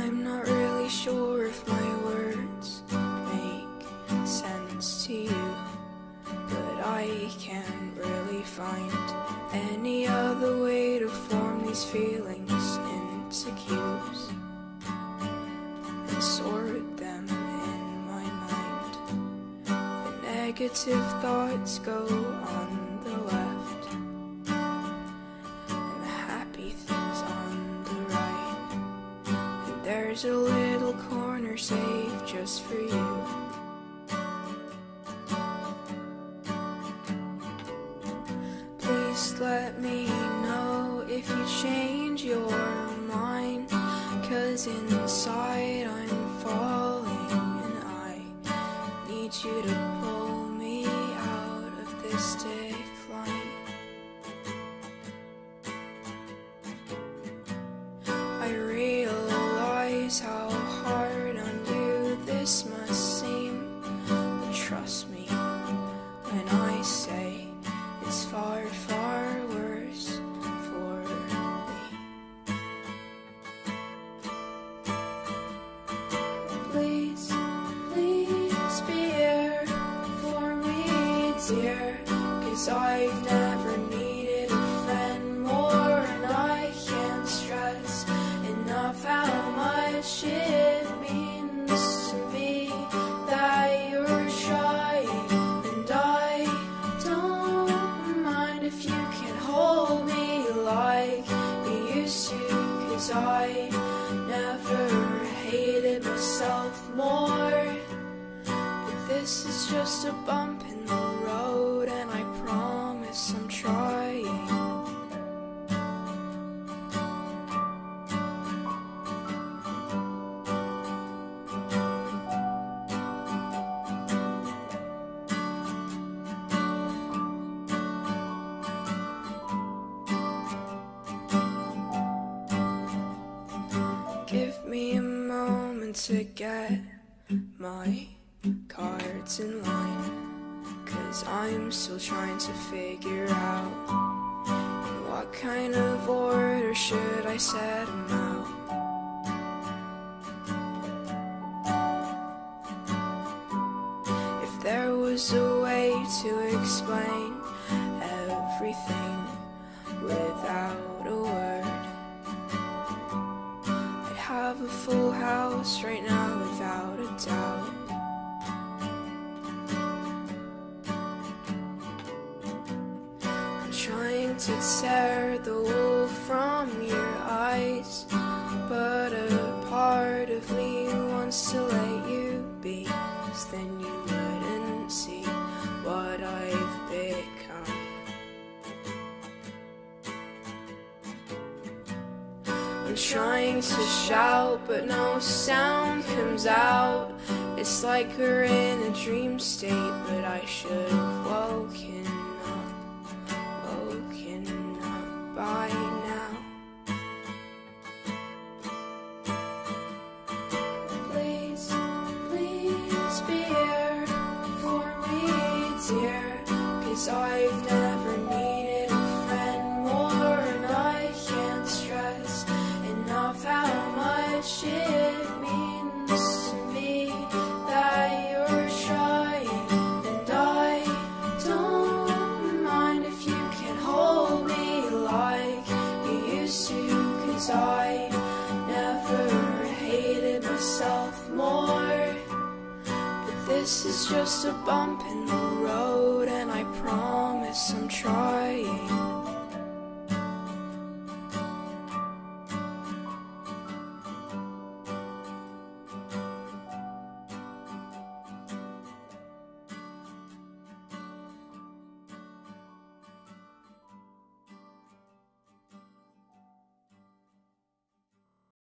I'm not really sure if my words make sense to you, but I can't really find any other way to form these feelings into cubes and sort them in my mind. The negative thoughts go on the left and the happy things on the right, and there's a little corner saved just for you. Please let me know if you change your mind, 'cause inside I'm falling and I need you to pull me out of this decline. I realize how hard on you this must seem, but trust me when I say it's far, far worse for me. Please, please be here for me, dear, 'cause I've never needed a friend more, and I can't stress enough how much it means to me that you're trying, and I don't mind if you can hold me like you used to, 'cause I never hated myself more. But this is just a bump in the road, and I promise I'm trying. Give me a moment to get my cards in line, 'cause I'm still trying to figure out in what kind of order should I set them out. If there was a way to explain everything without a word, have a full house right now without a doubt. I'm trying to tear the wool from your eyes, but a part of me wants to let you be, 'cause then you wouldn't see what I've become. I'm trying to shout, but no sound comes out. It's like we're in a dream state, but I should have woken up by now. Please, please be here for me, dear, 'cause I've never needed a friend more, and I can't stress enough how much it means to me that you're trying, and I don't mind if you can hold me like you used to, 'cause I never hated myself more. But this is just a bump in the road, and I promise I'm trying.